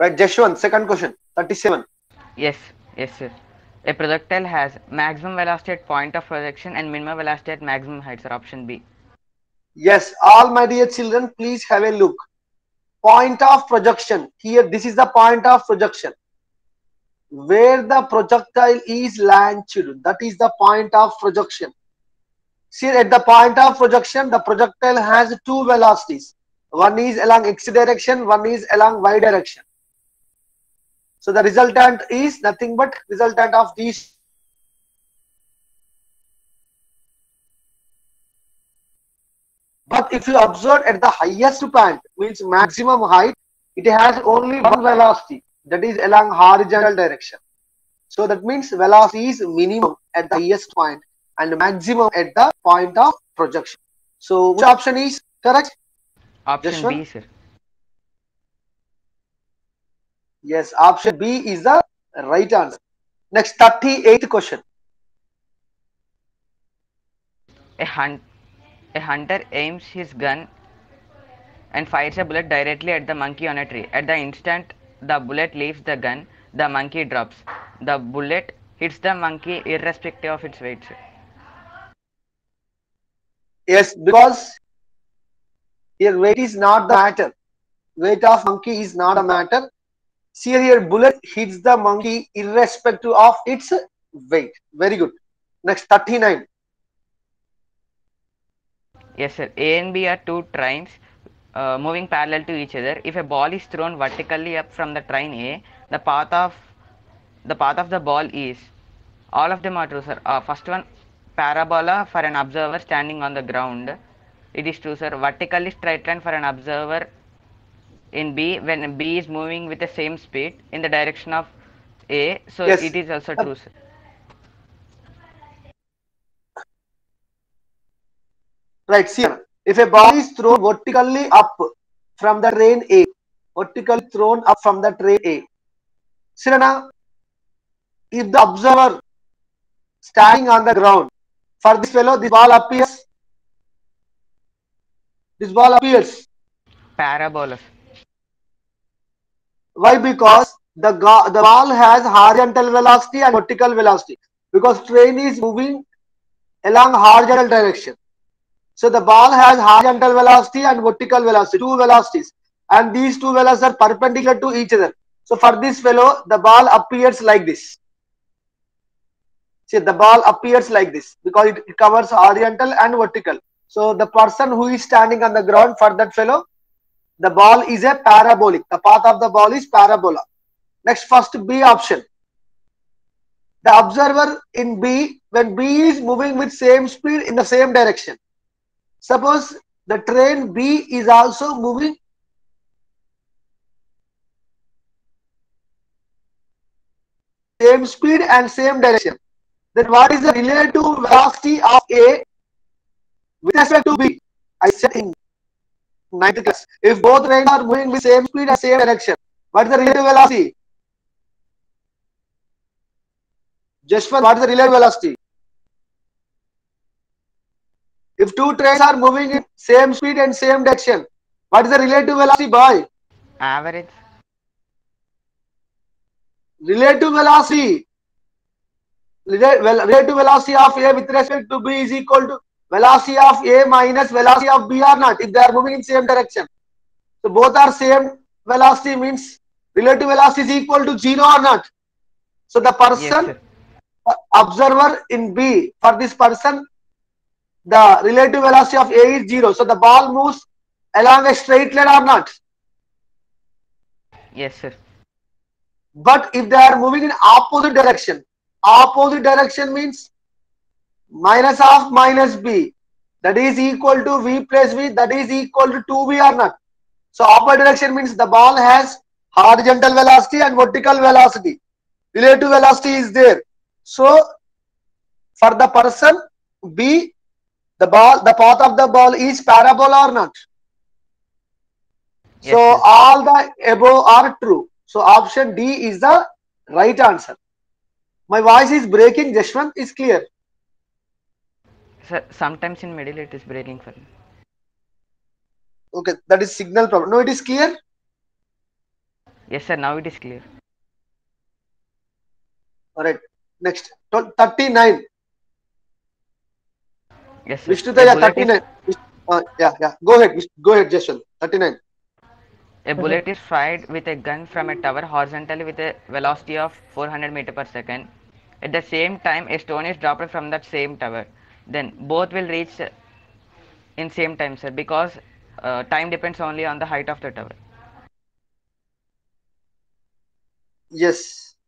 Right, Jashwant, second question, 37. Yes, yes, sir. A projectile has maximum velocity at point of projection and minimum velocity at maximum height, sir. Option B. Yes, all my dear children, please have a look. Point of projection. Here, this is the point of projection. Where the projectile is launched, that is the point of projection. See, at the point of projection, the projectile has two velocities. One is along x direction, one is along y direction. So the resultant is nothing but resultant of these two velocities. But if you observe at the highest point, means maximum height, it has only one velocity, that is along horizontal direction. So that means velocity is minimum at the highest point and maximum at the point of projection. So which option is correct, Option Jashwant? B, sir. Yes, option B is the right answer. Next, 38th question. A, hunt, a hunter aims his gun and fires a bullet directly at the monkey on a tree. At the instant the bullet leaves the gun, the monkey drops. The bullet hits the monkey irrespective of its weight, sir. Yes, because here weight is not the matter. Weight of monkey is not a matter. See here, bullet hits the monkey irrespective of its weight. Very good. Next, 39. Yes, sir. A and B are two trains moving parallel to each other. If a ball is thrown vertically up from the train A, the path of the ball is, all of them are true, sir. First one, parabola for an observer standing on the ground. It is true, sir. Vertically straight line for an observer in B when B is moving with the same speed in the direction of A. So Yes. it is also true, sir. Right. See here. If a ball is thrown vertically up from the train A, vertically thrown up from the train A. Sirana, if the observer standing on the ground, for this fellow, this ball appears. Parabola. Why? Because the ball has horizontal velocity and vertical velocity. Because train is moving along horizontal direction. So the ball has horizontal velocity and vertical velocity, two velocities. And these two velocities are perpendicular to each other. So for this fellow, the ball appears like this. See, the ball appears like this because it covers horizontal and vertical. So the person who is standing on the ground, for that fellow, the ball is a parabolic. The path of the ball is parabola. Next, first B option. The observer in B, when B is moving with same speed in the same direction. Suppose the train B is also moving same speed and same direction. Then what is the relative velocity of A with respect to B? I said in ninth class. If both trains are moving with same speed and same direction, what is the relative velocity? Jashwant, what is the relative velocity? If two trains are moving in same speed and same direction, what is the relative velocity, boy? Average. Relative velocity. Relative velocity of A with respect to B is equal to velocity of A minus velocity of B or not, if they are moving in same direction. So both are same velocity, means relative velocity is equal to 0 or not. So the Yes, person, sir. observer in B, for this person, the relative velocity of A is 0. So the ball moves along a straight line or not. Yes, sir. But if they are moving in opposite direction means minus of minus B, that is equal to V plus V, that is equal to 2V or not. So opposite direction means the ball has horizontal velocity and vertical velocity. Relative velocity is there. So for the person B, the path of the ball is parabola or not. So Yes, sir. all the above are true. So option D is the right answer. My voice is breaking, Jashwant, is clear. Sir, sometimes in middle it is breaking for me. Okay, that is signal problem. No, it is clear. Yes, sir. Now it is clear. All right. Next, 39. Yes, sir. A Vishnudaya, bullet is 39. Yeah. Go ahead. Go ahead, Jason. 39. a bullet is fired with a gun from a tower horizontally with a velocity of 400 meter per second. At the same time, a stone is dropped from that same tower. Then both will reach in same time, sir, because time depends only on the height of the tower. Yes.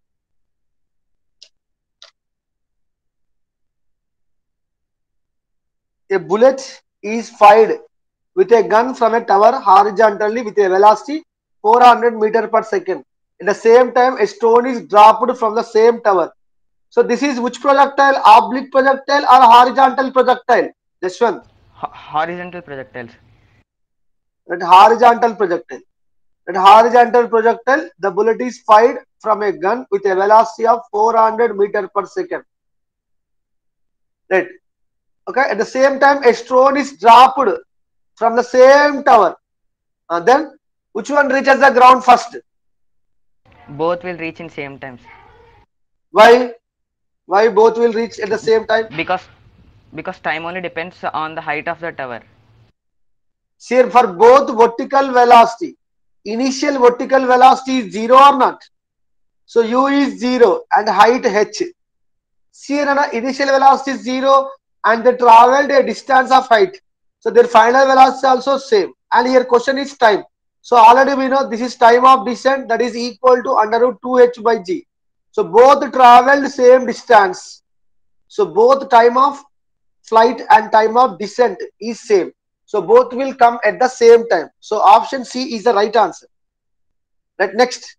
A bullet is fired with a gun from a tower horizontally with a velocity 400 meter per second. At the same time, a stone is dropped from the same tower. So this is which projectile? Oblique projectile or horizontal projectile? This one. Horizontal projectiles. That horizontal projectile. That horizontal projectile, the bullet is fired from a gun with a velocity of 400 meter per second. Right. Okay. At the same time, a stone is dropped from the same tower. Then which one reaches the ground first? Both will reach in same times. Why? Why both will reach at the same time? Because time only depends on the height of the tower. See, for both vertical velocity, initial vertical velocity is 0 or not? So u is 0 and height h. See, initial velocity is 0 and they traveled a distance of height. So their final velocity also same. And here question is time. So already we know this is time of descent, that is equal to under root 2h by g. So both traveled same distance. So both time of flight and time of descent is same. So both will come at the same time. So option C is the right answer. Right, next.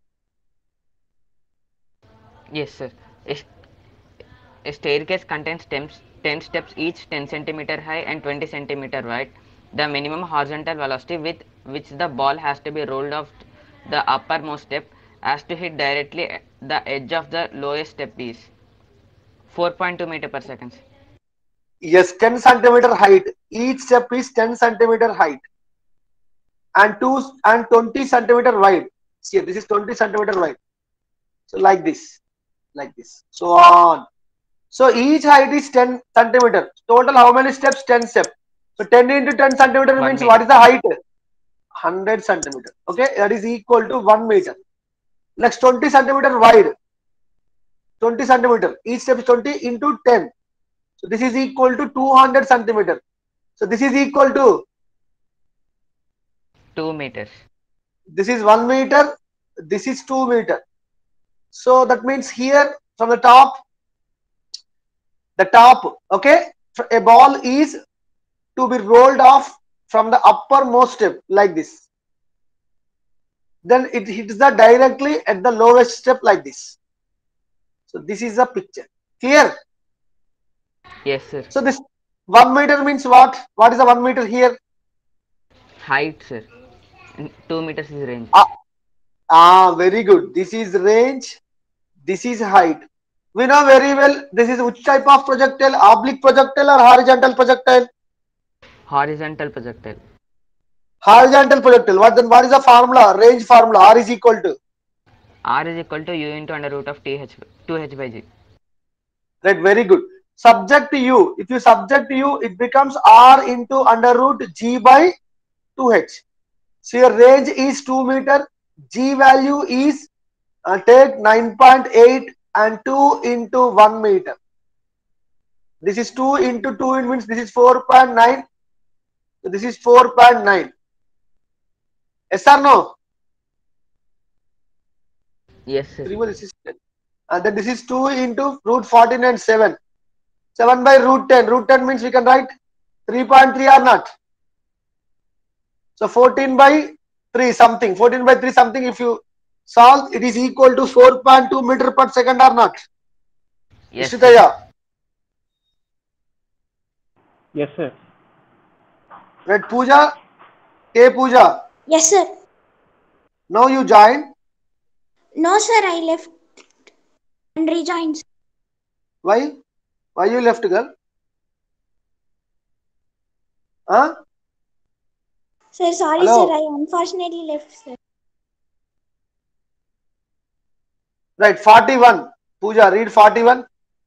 Yes, sir. A, a staircase contains 10 steps, each 10 centimeter high and 20 centimeter wide. The minimum horizontal velocity with which the ball has to be rolled off the uppermost step has to hit directly the edge of the lowest step is 4.2 meter per second. Yes, 10 centimeter height. Each step is 10 centimeter height and 20 centimeter wide. See, this is 20 centimeter wide. So like this, so on. So each height is 10 centimeter. Total how many steps? 10 steps. So 10 into 10 centimeter 1 means what meter. is the height? 100 centimeter. Okay, that is equal to 1 meter. Next 20 centimeter wide. 20 centimeter. Each step is 20 into 10. So this is equal to 200 centimeter. So this is equal to, 2 meters. this is 1 meter. This is 2 meter. So that means here from the top, okay, a ball is to be rolled off from the uppermost step like this. Then it hits the directly at the lowest step like this. So this is the picture. Clear? Yes, sir. So this 1 meter means what? What is the 1 meter here? Height, sir. 2 meters is range. Very good. This is range. This is height. We know very well this is which type of projectile? Oblique projectile or horizontal projectile? Horizontal projectile. Horizontal projectile. What is the formula? Range formula. R is equal to. R is equal to U into under root of TH 2h by g. Right, very good. Subject to U. If you subject to U, it becomes R into under root G by 2H. So your range is 2 meter. G value is take 9.8 and 2 into 1 meter. This is 2 into 2, it means this is 4.9. So this is 4.9. Yes or no? Yes, sir. This is 10. And then this is 2 into root 14 and 7. 7 by root 10. Root 10 means we can write 3.3 or not. So 14 by 3 something. 14 by 3 something. If you solve, it is equal to 4.2 meter per second or not. Yes, sir. Ishtaya. Yes, sir. Right, Pooja? K Pooja. Yes, sir. Now you join. No, sir, I left and rejoined. Why? Why you left, girl? Huh? Sir, sorry, Hello. sir, I unfortunately left, sir. Right, 41. Pooja, read 41.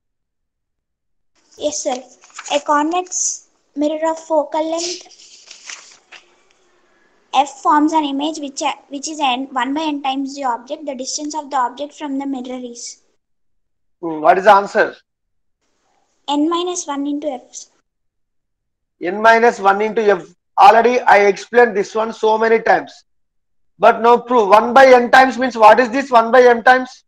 Yes, sir. A convex mirror of focal length f forms an image which is n 1 by n times the object. The distance of the object from the mirror is What is the answer? n minus 1 into f. N minus 1 into f. Already I explained this one so many times. But now prove 1 by n times means what is this 1 by n times?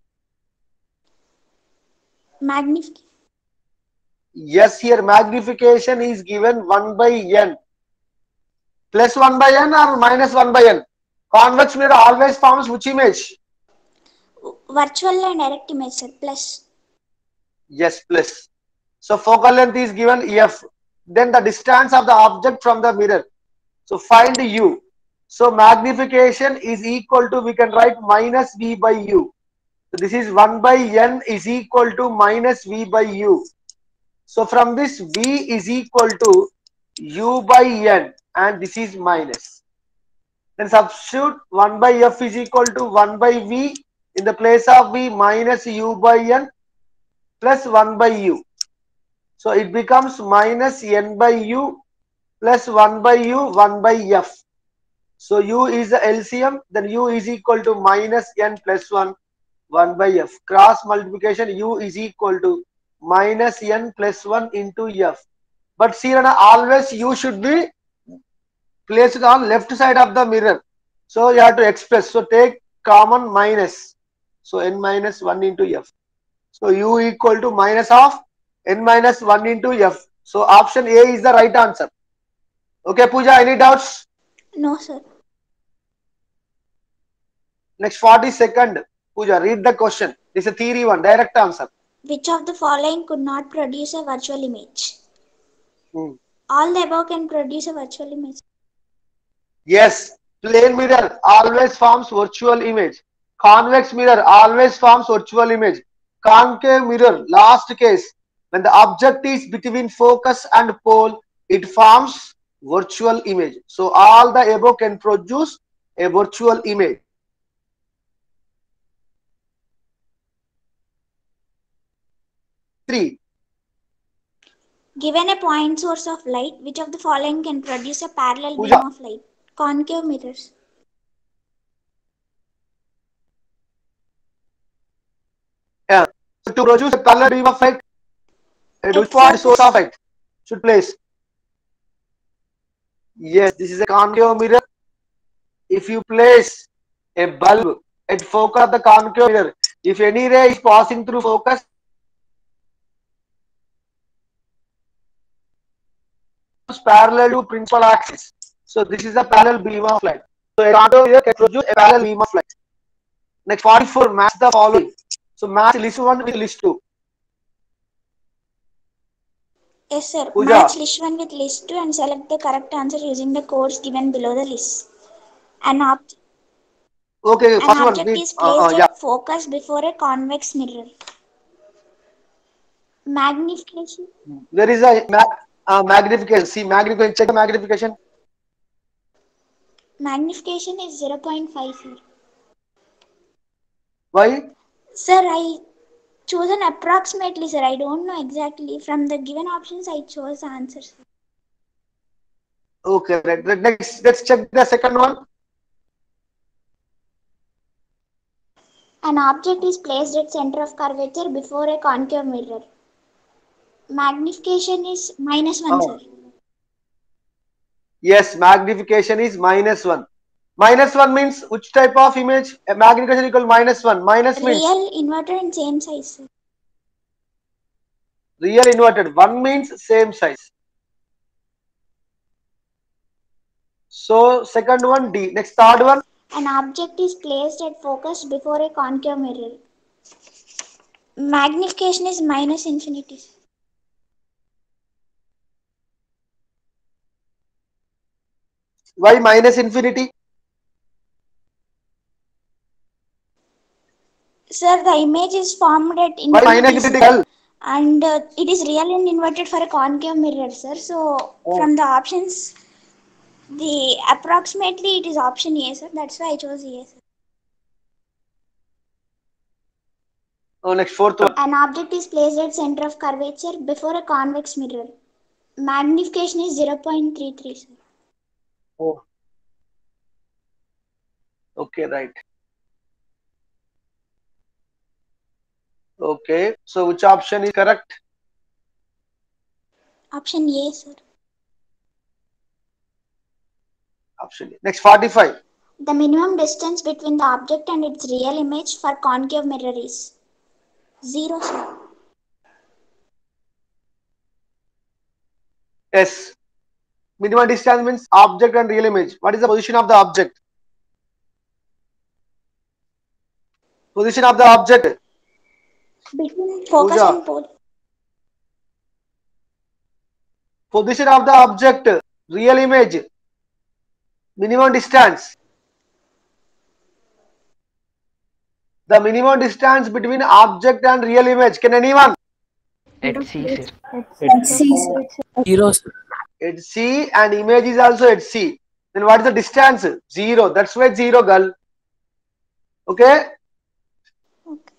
Magnification. Yes, here magnification is given 1 by n. Plus 1 by n or minus 1 by n? Convex mirror always forms which image? Virtual and direct image, sir. Plus. Yes, plus. So focal length is given f. Then the distance of the object from the mirror. So find u. So magnification is equal to, we can write minus v by u. So this is 1 by n is equal to minus v by u. So from this v is equal to u by n and this is minus. Then substitute 1 by f is equal to 1 by v in the place of v minus u by n plus 1 by u. So it becomes minus n by u plus 1 by u 1 by f. So u is the LCM, then u is equal to minus n plus 1 1 by f. Cross multiplication u is equal to minus n plus 1 into f. But see, always u should be placed on left side of the mirror. So you have to express. So take common minus. So n minus 1 into f. So u equal to minus of n minus 1 into f. So option A is the right answer. Okay, Pooja, any doubts? No, sir. Next 42nd. Pooja, read the question. This is a theory one, direct answer. Which of the following could not produce a virtual image? Hmm. All the above can produce a virtual image. Yes, plane mirror always forms virtual image. Convex mirror always forms virtual image. Concave mirror, last case, when the object is between focus and pole, it forms virtual image. So all the above can produce a virtual image. Three. Given a point source of light, which of the following can produce a parallel Pooja. beam of light? Concave mirrors. Yeah. So to produce a parallel beam of light, which point source of light should place? Yes, this is a concave mirror. If you place a bulb at focus of the concave mirror, if any ray is passing through focus, parallel to principal axis. So this is a parallel beam of light. So a concave mirror can produce a parallel beam of light. Next 44, match the following. So match list 1 with list 2. Yes, sir. Pooja. Match list 1 with list 2 and select the correct answer using the codes given below the list. An object is placed at focus before a convex mirror. Magnification. There is a magnification. See, magnification. Check the magnification. Magnification is 0.5, sir. Why? Sir, I chosen approximately, sir. I don't know exactly. From the given options, I chose answers. Okay, right. Next, let's check the second one. An object is placed at center of curvature before a concave mirror. Magnification is -1, sir. Yes, magnification is -1. -1 means which type of image? A magnification equal -1. Minus means real, inverted, and same size, sir. Real inverted. 1 means same size. So second one D. Next third one. An object is placed at focus before a concave mirror. Magnification is -infinity. Why -infinity? Sir, the image is formed at Why infinity, -infinity? and it is real and inverted for a concave mirror, sir. So from the options, the approximately it is option A, sir. That's why I chose A, sir. Oh, next fourth one. An object is placed at center of curvature before a convex mirror. Magnification is 0.33, sir. Oh, okay, right. Okay, so which option is correct? Option A, sir. Option A. Next 45. The minimum distance between the object and its real image for concave mirror is 0, sir. Yes. Minimum distance means object and real image. What is the position of the object? Position of the object. Between focus Pooja. and pole. Position of the object. Real image. Minimum distance. The minimum distance between object and real image. Can anyone? At C, sir. At C, sir. 0, sir. At C and image is also at C. Then what is the distance? 0. That's why 0, girl. Okay? Okay.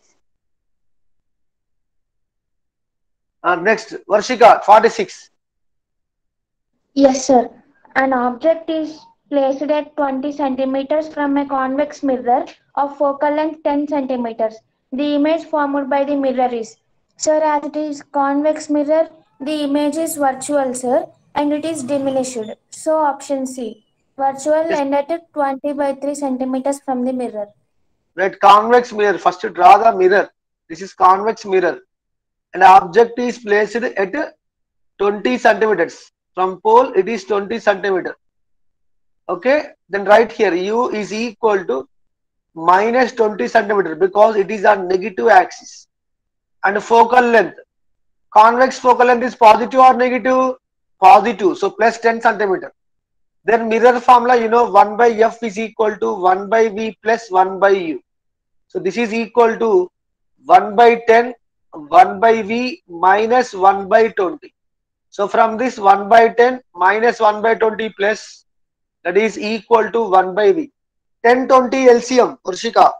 Next, Varshika, 46. Yes, sir. An object is placed at 20 centimeters from a convex mirror of focal length 10 centimeters. The image formed by the mirror is, sir, as it is convex mirror, the image is virtual, sir, and it is diminished. So option C, virtual Yes. and at 20 by 3 centimeters from the mirror. Right, convex mirror. First draw the mirror. This is convex mirror. An object is placed at 20 centimeters. From pole, it is 20 centimeter. Okay, then right here, U is equal to minus 20 centimeter because it is on negative axis. And focal length. Convex focal length is positive or negative? Positive. So plus 10 centimeter. Then mirror formula, you know, 1 by F is equal to 1 by V plus 1 by U. So this is equal to 1 by 10, 1 by V minus 1 by 20. So from this 1 by 10 minus 1 by 20 plus, that is equal to 1 by V. 10, 20 LCM, Urshika.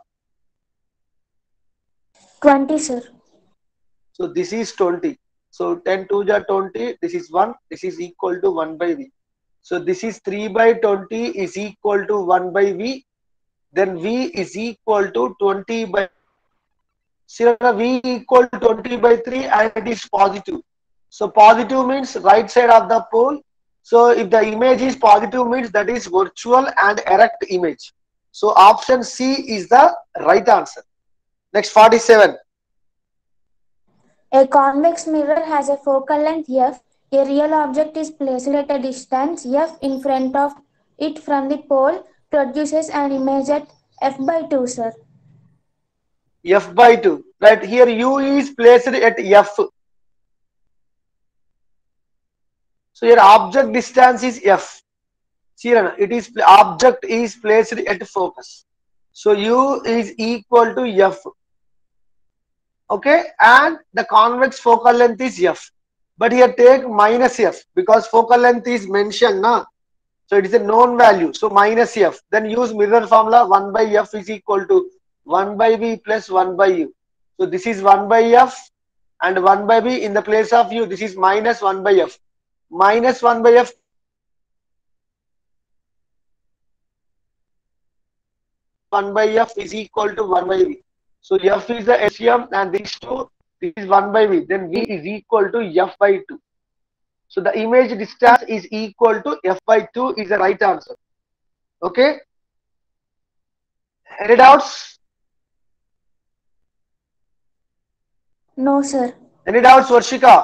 20, sir. So this is 20. So 10 2 are 20, this is 1, this is equal to 1 by V. So this is 3 by 20 is equal to 1 by V. Then V is equal to 20 by, see, V equal to 20 by 3 and it is positive. So positive means right side of the pole. So if the image is positive means that is virtual and erect image. So option C is the right answer. Next 47. A convex mirror has a focal length f. A real object is placed at a distance f in front of it from the pole, produces an image at f by 2, sir. F by 2. Right here U is placed at F. So your object distance is F. See, it is object is placed at focus. So U is equal to F. Okay, and the convex focal length is F. But here take minus F because focal length is mentioned, na? So it is a known value. So minus F. Then use mirror formula 1 by F is equal to 1 by V plus 1 by U. So this is 1 by F and 1 by V in the place of U. This is minus 1 by F. Minus 1 by F. One by F is equal to 1 by V. So F is the LCM and these two, this is 1 by V. Then V is equal to F by 2. So the image distance is equal to F by 2 is the right answer. Okay. Any doubts? No, sir. Any doubts, Varshika?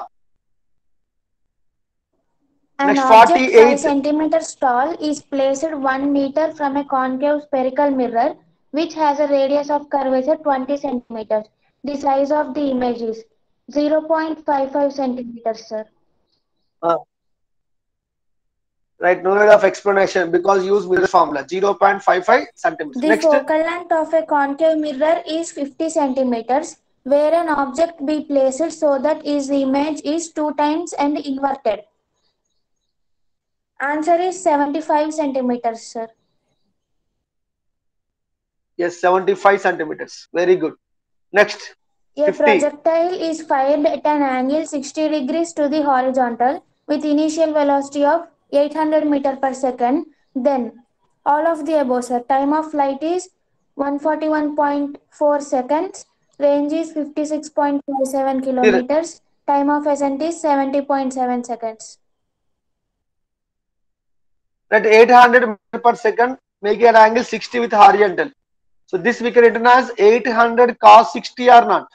An Next object 5 48. centimeters tall is placed 1 meter from a concave spherical mirror which has a radius of curvature 20 centimeters. The size of the image is 0.55 centimeters, sir. Right, no need of explanation because use mirror formula 0.55 centimeters. The Next, focal length of a concave mirror is 50 centimeters, where an object be placed so that its image is 2 times and inverted. Answer is 75 centimeters, sir. yes, 75 centimeters. Very good. Next, A 50. projectile is fired at an angle 60 degrees to the horizontal with initial velocity of 800 meter per second. Then, all of the above, sir. Time of flight is 141.4 seconds. Range is 56.57 kilometers. Time of ascent is 70.7 seconds. At 800 meter per second, making an angle 60 with horizontal. So this we can written as 800 cos 60 or not.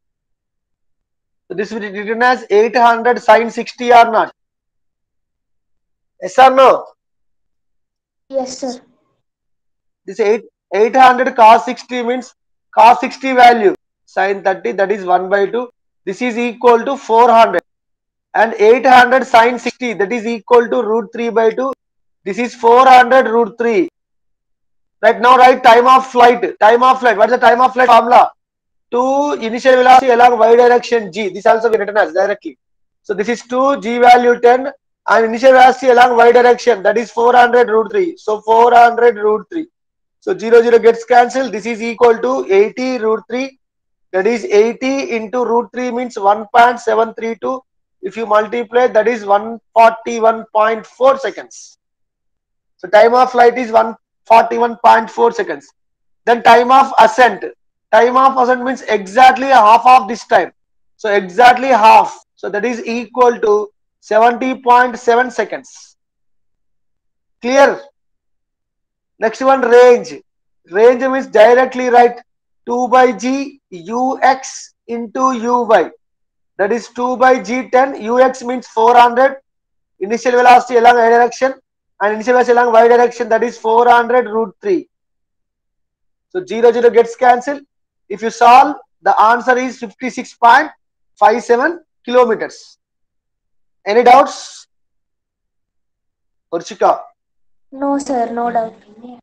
So this will be written as 800 sin 60 or not. Yes or no? Yes, sir. This 800 cos 60 means cos 60 value sin 30, that is 1 by 2. This is equal to 400. And 800 sin 60, that is equal to root 3 by 2. This is 400 root 3. Right now, write time of flight. Time of flight. What is the time of flight formula? To initial velocity along y direction g. This also we written as directly. So this is 2, g value 10, and initial velocity along y direction, that is 400 root 3. So 400 root 3. So 0 0 gets cancelled. This is equal to 80 root 3. That is 80 into root 3 means 1.732. If you multiply, that is 141.4 seconds. So time of flight is 141.4 seconds. Then time of ascent. Time of ascent means exactly half of this time. So exactly half. So that is equal to 70.7 seconds. Clear? Next one, range. Range means directly write 2 by g ux into uy. That is 2 by g10. Ux means 400. Initial velocity along y direction, and initial velocity along y direction, that is 400 root 3. So 0 0 gets cancelled. If you solve, the answer is 56.57 kilometers. Any doubts? Urshika? No, sir. No doubt.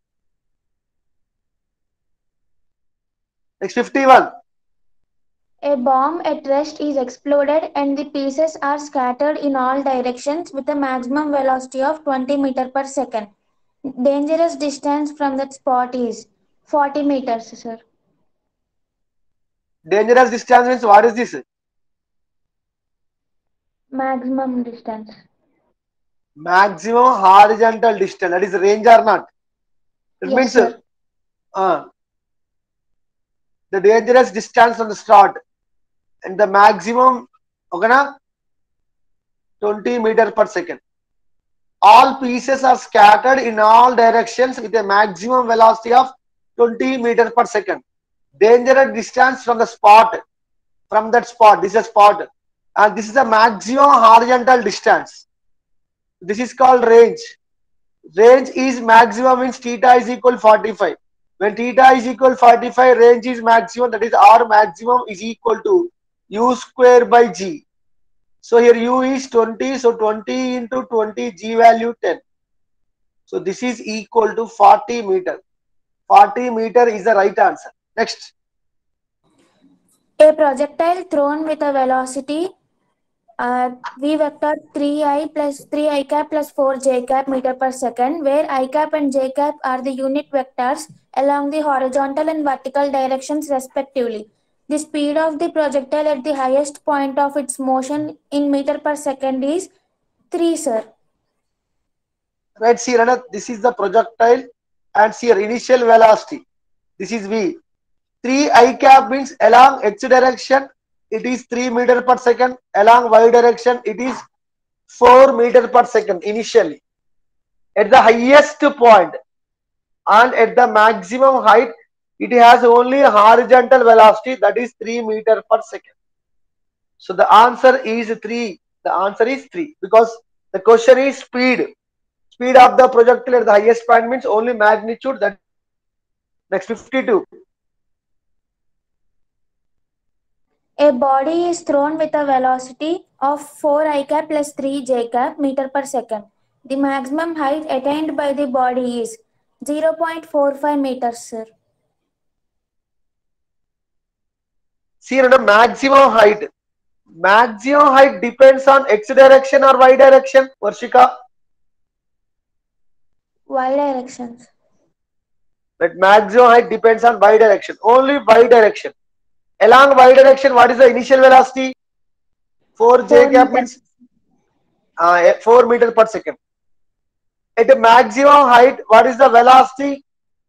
Next 51. A bomb at rest is exploded and the pieces are scattered in all directions with a maximum velocity of 20 meters per second. Dangerous distance from that spot is 40 meters, sir. Dangerous distance means what is this? Maximum distance. Maximum horizontal distance. That is range or not? It Yes, means sir. The dangerous distance from the start and the maximum, okay na? 20 meter per second. All pieces are scattered in all directions with a maximum velocity of 20 meter per second. Dangerous distance from the spot, from that spot, this is a spot, and this is the maximum horizontal distance. This is called range. Range is maximum means theta is equal 45. When theta is equal 45, range is maximum, that is R maximum is equal to U square by G. So here U is 20, so 20 into 20, G value 10. So this is equal to 40 meter. 40 meter is the right answer. Next. A projectile thrown with a velocity v vector 3i plus 3i cap plus 4j cap meter per second, where I cap and j cap are the unit vectors along the horizontal and vertical directions respectively. The speed of the projectile at the highest point of its motion in meter per second is 3, sir. Right, see, this is the projectile, and see here initial velocity. This is v. 3 I cap means along x direction it is 3 meter per second, along y direction it is 4 meter per second initially. At the highest point and at the maximum height, it has only horizontal velocity, that is 3 meter per second. So the answer is 3. The answer is 3 because the question is speed. Speed of the projectile at the highest point means only magnitude. That next 52. A body is thrown with a velocity of 4 I cap plus 3 j cap meter per second. The maximum height attained by the body is 0.45 meters, sir. See, maximum height. Maximum height depends on x direction or y direction, Varshika? Y directions. But maximum height depends on y direction. Only y direction. Along y direction, what is the initial velocity? 4j cap means 4 meters per second. At a maximum height, what is the velocity?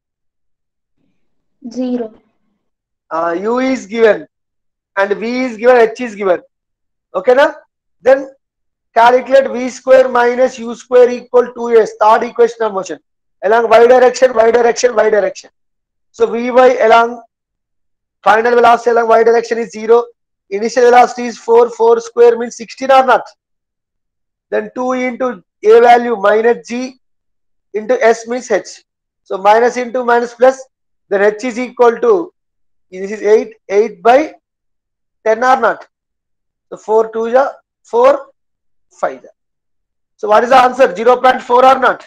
0. U is given and V is given, H is given. Okay, na? Then calculate V square minus U square equal to a third equation of motion. Along y direction, y direction, y direction. So Vy along final velocity along y direction is 0. Initial velocity is 4. 4 square means 16 or not? Then 2 into a value minus g into s means h. So minus into minus plus, then h is equal to, this is 8. 8 by 10 or not? So 4 2 ja 4, 5 ja. So what is the answer? 0.4 or not?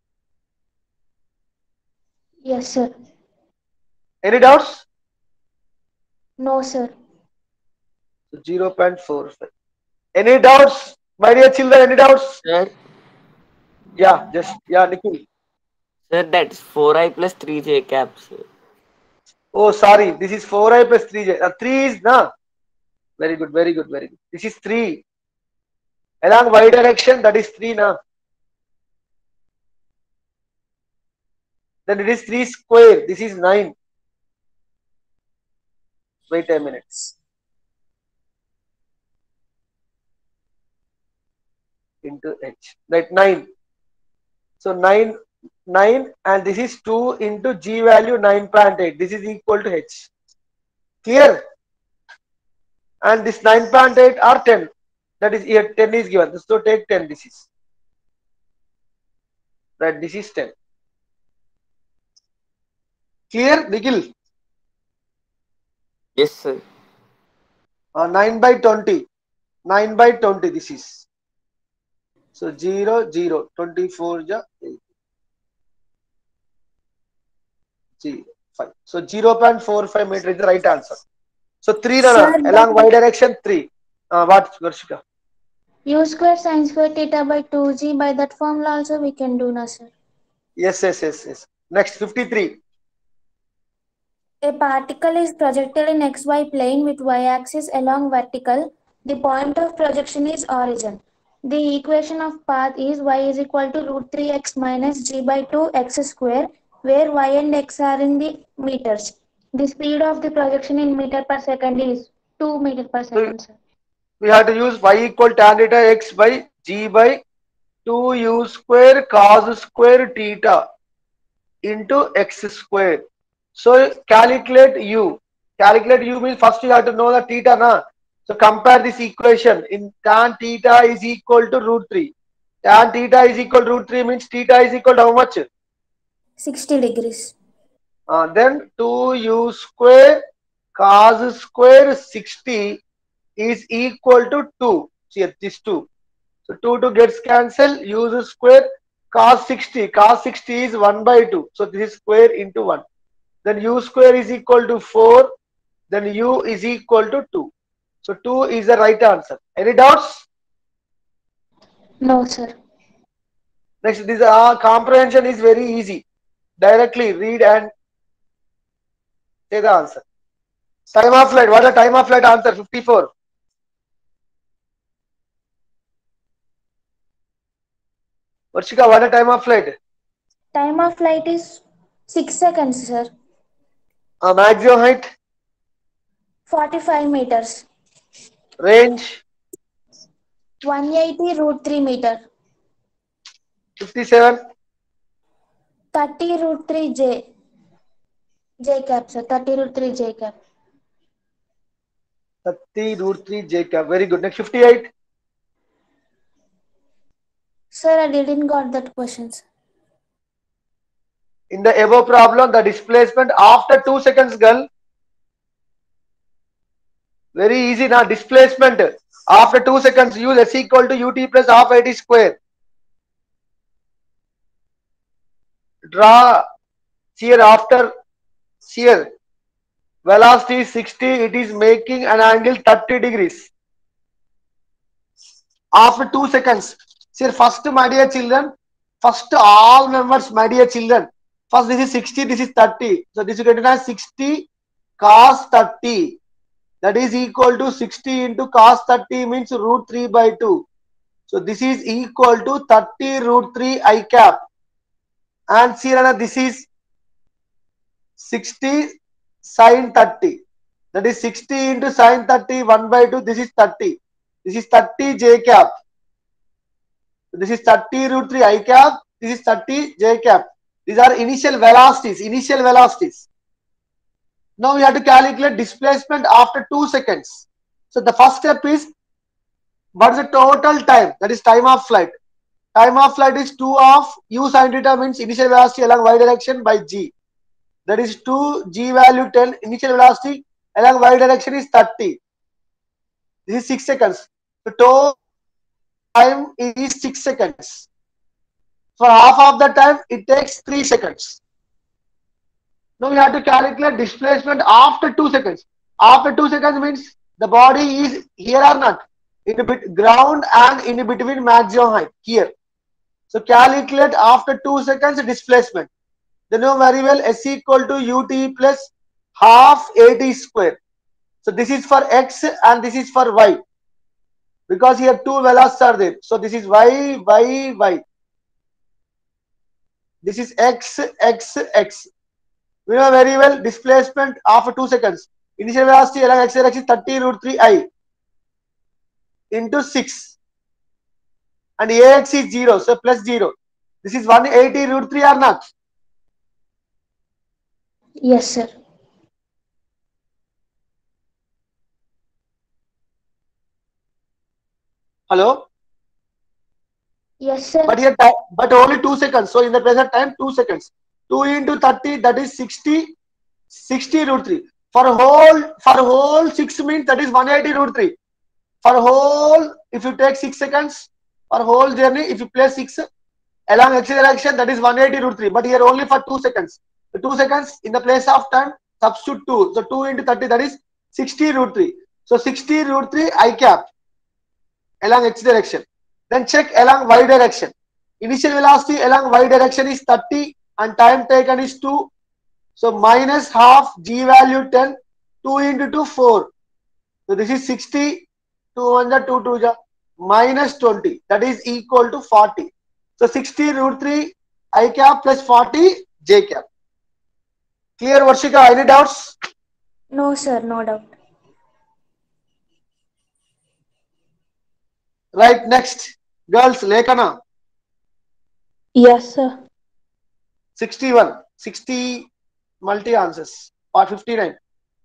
Yes, sir. Any doubts? No, sir. So 0.45. Any doubts, my dear children? Any doubts? Sir, Yeah, Nikhil. sir, that's 4i plus 3j cap, sir. Oh, sorry. This is 4i plus 3j. 3 is na. Very good, very good, very good. This is 3. Along y direction, that is 3 na. Then it is 3 square. This is 9. Wait a minute. Into h. That 9. So 9 and this is 2 into g value 9.8. This is equal to h. Clear? And this 9.8 or 10. That is here 10 is given. So take 10. This is. Right. This is 10. Clear, Nikhil? Yes, sir. 9 by 20. 9 by 20 this is. So 0, 0. 24 ja 8. 0, 5. So 0.45 meter is the right answer. So 3 Sir, along y direction 3. What, Varshika? U square sin square theta by 2g, by that formula also we can do now, sir. Yes. Next 53. A particle is projected in xy plane with y-axis along vertical. The point of projection is origin. The equation of path is y is equal to root 3x minus g by 2 x square, where y and x are in the meters. The speed of the projection in meter per second is 2 meter per second, sir. We have to use y equal tan theta x by g by 2 u square cos square theta into x square. So calculate u. Calculate u means first you have to know the theta na. So compare this equation. In tan theta is equal to root 3. Tan theta is equal to root 3 means theta is equal to how much? 60 degrees. Then 2u square cos square 60 is equal to 2. See this 2. So 2 gets cancelled. U square cos 60. Cos 60 is 1 by 2. So this is square into 1. Then u square is equal to 4. Then u is equal to 2. So 2 is the right answer. Any doubts? No, sir. Next, this comprehension is very easy. Directly read and say the answer. Time of flight. What is the time of flight answer? 54. Varshika, what is the time of flight? Time of flight is 6 seconds, sir. Maximum height? 45 meters. Range? 180 root 3 meter. 57? 30 root 3 j. J cap, sir. 30 root 3 j cap. 30 root 3 j cap. Very good. Next 58? Sir, I didn't got that questions. In the above problem, the displacement after 2 seconds, girl. Very easy now. Displacement after 2 seconds, use S equal to ut plus half it square. Draw here after here. Velocity is 60. It is making an angle 30 degrees. After 2 seconds. See, first, my dear children, first all members, my dear children, first this is 60, this is 30. So this is written as 60 cos 30. that is equal to 60 into cos 30 means root 3 by 2. So this is equal to 30 root 3 I cap. And see, this is 60 sin 30. That is 60 into sin 30, 1 by 2. This is 30. This is 30 j cap. This is 30 root 3 I cap. This is 30 j cap. These are initial velocities. Initial velocities. Now we have to calculate displacement after 2 seconds. So the first step is, what is the total time? That is time of flight. Time of flight is 2 of u sin theta means initial velocity along y direction by g. That is 2 g value 10. Initial velocity along y direction is 30. This is 6 seconds. The total time is 6 seconds. For half of the time, it takes 3 seconds. Now we have to calculate displacement after 2 seconds. After 2 seconds means the body is here or not, in between ground and in between maximum height here. So calculate after 2 seconds displacement. They know very well S equal to ut plus half at square. So this is for x and this is for y, because here two velocities are there. So this is y, y, y. This is x, x, x. We know very well displacement after 2 seconds. Initial velocity along x direction is 30 root 3 I into 6. And ax is 0, so plus 0. This is 180 root 3 or not? Yes, sir. Hello? Yes, sir. But here, but only 2 seconds. So in the present time, 2 seconds. 2 into 30, that is 60, 60 root 3. For whole 6 means that is 180 root 3. For whole, if you take 6 seconds, for whole journey, if you place 6 along x direction, that is 180 root 3. But here only for 2 seconds. The 2 seconds in the place of time, substitute 2. So 2 into 30, that is 60 root 3. So 60 root 3 I cap along x direction. Then check along y direction. Initial velocity along y direction is 30 and time taken is 2. So minus half g value 10, 2 into 2, 4. So this is 60, 200, 2, 2, minus 20. That is equal to 40. So 60 root 3 I cap plus 40 j cap. Clear, Varshika? Any doubts? No, sir, no doubt. Right, next. Girls, Lekana. Yes, sir. 61. 60 multi answers. Part 59.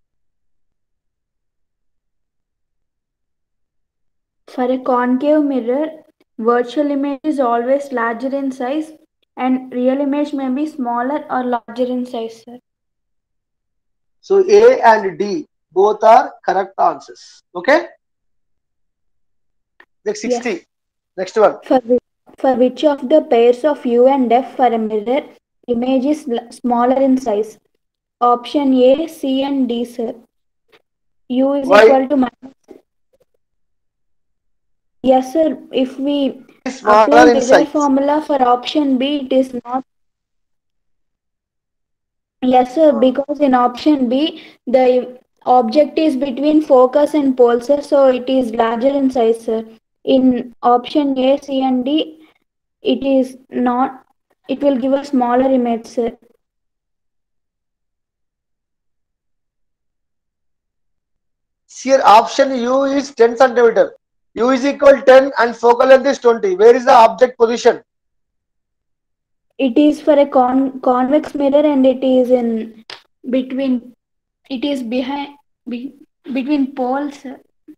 For a concave mirror, virtual image is always larger in size and real image may be smaller or larger in size, sir. So A and D both are correct answers. Okay? Next 60. Yes. Next one. For which of the pairs of U and F for a mirror, image is smaller in size? Option A, C and D, sir. U is Why? equal to minus. Yes, sir. If we Smaller apply in Taylor size. formula for option B, it is not. Yes, sir. Because in option B, the object is between focus and pole, sir. So it is larger in size, sir. In option A, C, and D, it is not. It will give a smaller image, sir. Here option U is 10 centimeter. U is equal 10 and focal length is 20. Where is the object position? It is for a convex mirror and it is in between. It is between poles, sir.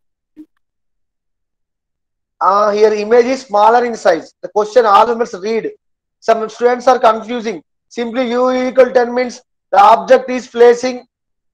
Here image is smaller in size. The question all must read. Some students are confusing. Simply U equal 10 means the object is placing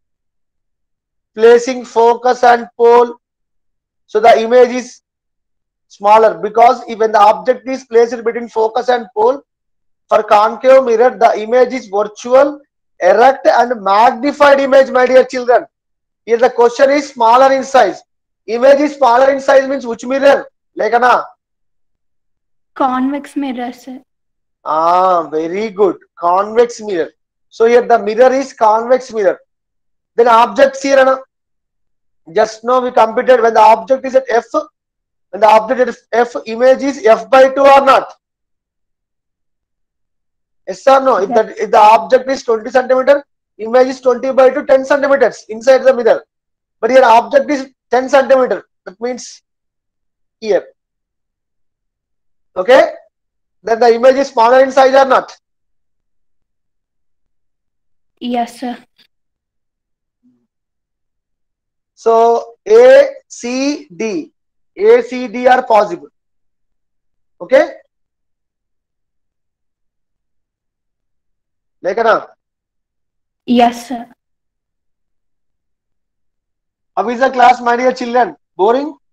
focus and pole. So the image is smaller, because when the object is placed between focus and pole, for concave mirror, the image is virtual, erect and magnified image, my dear children. Here the question is smaller in size. Image is smaller in size means which mirror? Lekana? Convex mirror, sir. Very good. Convex mirror. So here the mirror is convex mirror. Then objects here, Just now we computed when the object is at f, when the object at f, image is f by 2 or not? Yes or no? If the object is 20 centimeter, image is 20 by 2, 10 centimeters inside the mirror. But here object is 10 centimeter. That means here. Okay? Then the image is smaller in size or not? Yes, sir. So A, C, D. A, C, D are possible. Okay? Lekana, Yes, sir. how is the class, my dear children? Boring?